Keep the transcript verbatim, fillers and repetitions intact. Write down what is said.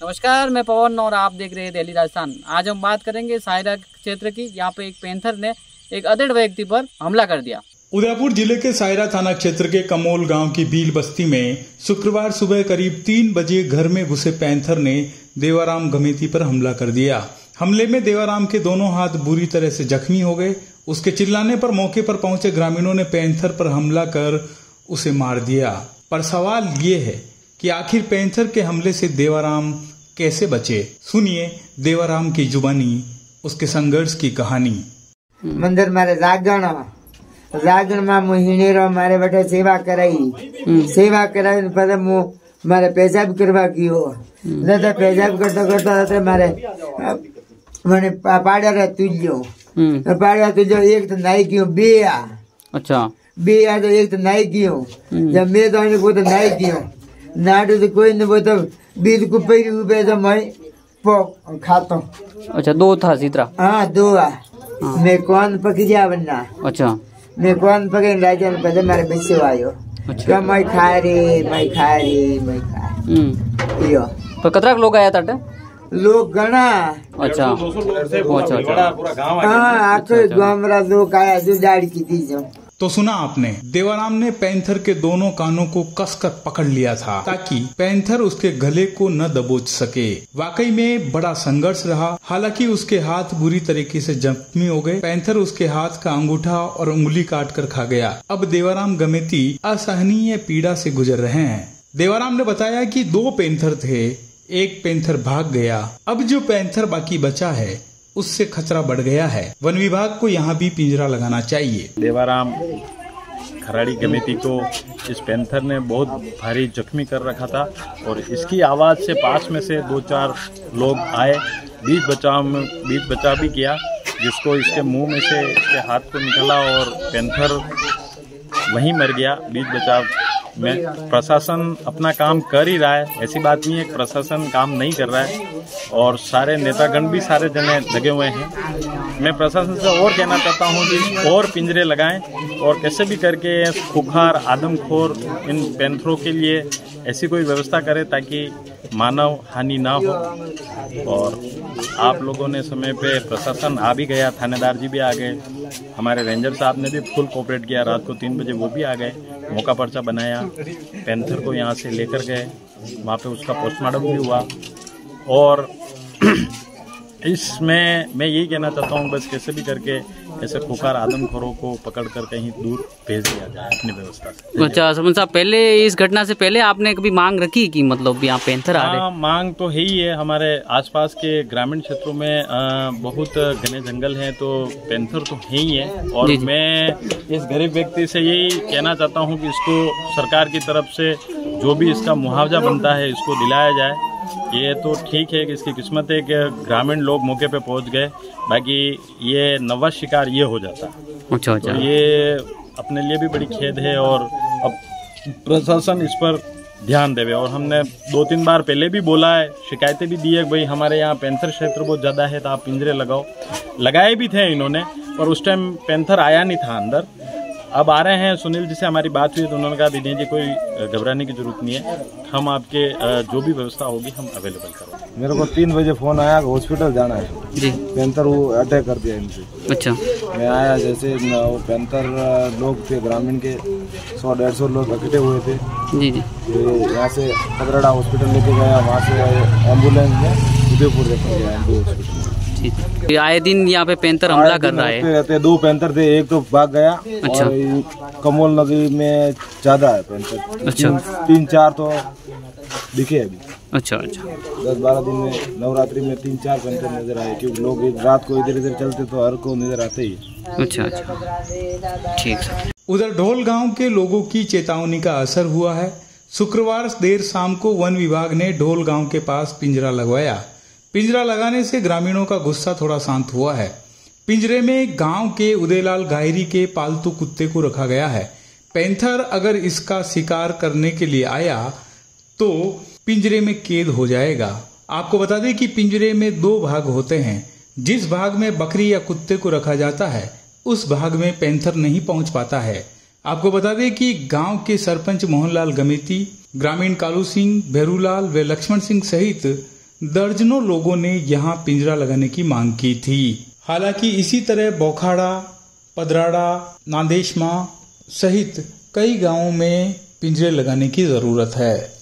नमस्कार, मैं पवन और आप देख रहे हैं दिल्ली राजस्थान। आज हम बात करेंगे सायरा क्षेत्र की। यहाँ पे एक पैंथर ने एक अधेड़ व्यक्ति पर हमला कर दिया। उदयपुर जिले के सायरा थाना क्षेत्र के कमोल गांव की बील बस्ती में शुक्रवार सुबह करीब तीन बजे घर में घुसे पैंथर ने देवाराम गमेती पर हमला कर दिया। हमले में देवाराम के दोनों हाथ बुरी तरह से जख्मी हो गए। उसके चिल्लाने पर मौके पर पहुंचे ग्रामीणों ने पैंथर पर हमला कर उसे मार दिया। पर सवाल ये है कि आखिर पैंथर के हमले से देवाराम कैसे बचे। सुनिए देवाराम की जुबानी, उसके संघर्ष की कहानी। मंदिर मारे जागरण जागरण में मु हिणेरो मारे बैठे सेवा कराई सेवा कराई पहले मु मारे पेशाब करवा कियो दादा पेशाब करता करता मारे मैंने पाड़ा रे तुझो पाड़ा तुझो एक तो नाई क्यों बेया अच्छा बेया तो एक तो नाई क्यों जब मैं तो वो तो नाई क्यों नाडू तो कोई नहीं वो तो बीज को पैरी उबे तो मैं खाता हूँ। अच्छा दो था सीतरा। हाँ दो आ मैं कौन पकड़िया बनना। अच्छा मैं कौन पकड़ राजा में पहले मेरे बच्चे आयो। अच्छा मैं खा रे मैं खा रे मैं खा यो तो कतरा लोग आया था लोग गणा। अच्छा हाँ आखिर गाँव मेरा लोग आया जो दाढ़ी की थी जो। तो सुना आपने, देवाराम ने पैंथर के दोनों कानों को कसकर पकड़ लिया था ताकि पैंथर उसके गले को न दबोच सके। वाकई में बड़ा संघर्ष रहा। हालांकि उसके हाथ बुरी तरीके से जख्मी हो गए। पैंथर उसके हाथ का अंगूठा और उंगली काट कर खा गया। अब देवाराम गमेती असहनीय पीड़ा से गुजर रहे हैं। देवाराम ने बताया कि दो पैंथर थे, एक पैंथर भाग गया। अब जो पैंथर बाकी बचा है उससे खतरा बढ़ गया है। वन विभाग को यहाँ भी पिंजरा लगाना चाहिए। देवाराम खराड़ी गमेती को इस पैंथर ने बहुत भारी जख्मी कर रखा था और इसकी आवाज से पास में से दो चार लोग आए, बीच बचाव में बीच बचाव भी किया, जिसको इसके मुंह में से इसके हाथ को निकला और पैंथर वहीं मर गया। बीच बचाव में प्रशासन अपना काम कर ही रहा है, ऐसी बात नहीं है कि प्रशासन काम नहीं कर रहा है और सारे नेतागण भी सारे जने लगे हुए हैं। मैं प्रशासन से और कहना चाहता हूं कि और पिंजरे लगाएं और कैसे भी करके खुखार आदमखोर इन पैंथरों के लिए ऐसी कोई व्यवस्था करें ताकि मानव हानि ना हो। और आप लोगों ने समय पे प्रशासन आ भी गया, थानेदार जी भी आ गए, हमारे रेंजर साहब ने भी फुल कोऑपरेट किया। रात को तीन बजे वो भी आ गए, मौका पर्चा बनाया, पैंथर को यहाँ से लेकर गए, वहाँ पे उसका पोस्टमार्टम भी हुआ। और इसमें मैं यही कहना चाहता हूँ बस कैसे भी करके ऐसे खुखार आदमखोरों को पकड़कर कहीं दूर भेज दिया जाए अपनी व्यवस्था से। अच्छा सरपंच साहब, पहले इस घटना से पहले आपने कभी मांग रखी कि मतलब यहाँ पैंथर आ रहे? मांग तो है ही है। हमारे आसपास के ग्रामीण क्षेत्रों में आ, बहुत घने जंगल हैं तो पैंथर तो है ही है। और जी जी। मैं इस गरीब व्यक्ति से यही कहना चाहता हूँ कि इसको सरकार की तरफ से जो भी इसका मुआवजा बनता है इसको दिलाया जाए। ये तो ठीक है कि इसकी किस्मत है कि ग्रामीण लोग मौके पे पहुंच गए, बाकी ये नवा शिकार ये हो जाता। अच्छा अच्छा। तो ये अपने लिए भी बड़ी खेद है और अब प्रशासन इस पर ध्यान देवे। और हमने दो तीन बार पहले भी बोला है, शिकायतें भी दी है भाई हमारे यहाँ पैंथर क्षेत्र बहुत ज़्यादा है तो आप पिंजरे लगाओ। लगाए भी थे इन्होंने, पर उस टाइम पैंथर आया नहीं था अंदर। अब आ रहे हैं। सुनील जी से हमारी बात हुई तो उन्होंने कहा दीदी जी कोई घबराने की जरूरत नहीं है, हम आपके जो भी व्यवस्था होगी हम अवेलेबल करेंगे। मेरे को तीन बजे फोन आया हॉस्पिटल जाना है जी, पैंथर वो अटैक कर दिया इनसे। अच्छा मैं आया, जैसे वो पैंथर लोग थे ग्रामीण के सौ डेढ़ सौ लोग इकट्ठे हुए थे जी जी। यहाँ से पकड़ा हॉस्पिटल लेके गया, वहाँ से एम्बुलेंस में उदयपुर लेकर गया हॉस्पिटल। आए दिन यहाँ पे पैंथर हमला कर रहा है। रहते दो पैंथर थे, एक तो भाग गया। अच्छा। और कमोल नगरी में ज्यादा है पैंथर। अच्छा। तीन, तीन चार तो दिखे अभी। अच्छा अच्छा। दस बारह दिन में नवरात्रि में तीन चार पैंथर नजर आए, क्योंकि लोग एक रात को इधर इधर चलते तो हर को नजर आते ही। अच्छा अच्छा ठीक है। उधर ढोल गांव के लोगों की चेतावनी का असर हुआ है। शुक्रवार देर शाम को वन विभाग ने ढोल गांव के पास पिंजरा लगवाया। पिंजरा लगाने से ग्रामीणों का गुस्सा थोड़ा शांत हुआ है। पिंजरे में गांव के उदयलाल गायरी के पालतू कुत्ते को रखा गया है। पैंथर अगर इसका शिकार करने के लिए आया तो पिंजरे में कैद हो जाएगा। आपको बता दें कि पिंजरे में दो भाग होते हैं। जिस भाग में बकरी या कुत्ते को रखा जाता है उस भाग में पैंथर नहीं पहुंच पाता है। आपको बता दें कि गांव के सरपंच मोहनलाल गमेती, ग्रामीण कालू सिंह, भैरूलाल व लक्ष्मण सिंह सहित दर्जनों लोगों ने यहाँ पिंजरा लगाने की मांग की थी। हालांकि इसी तरह बोखाड़ा, पदराड़ा, नादेशमा सहित कई गांवों में पिंजरे लगाने की जरूरत है।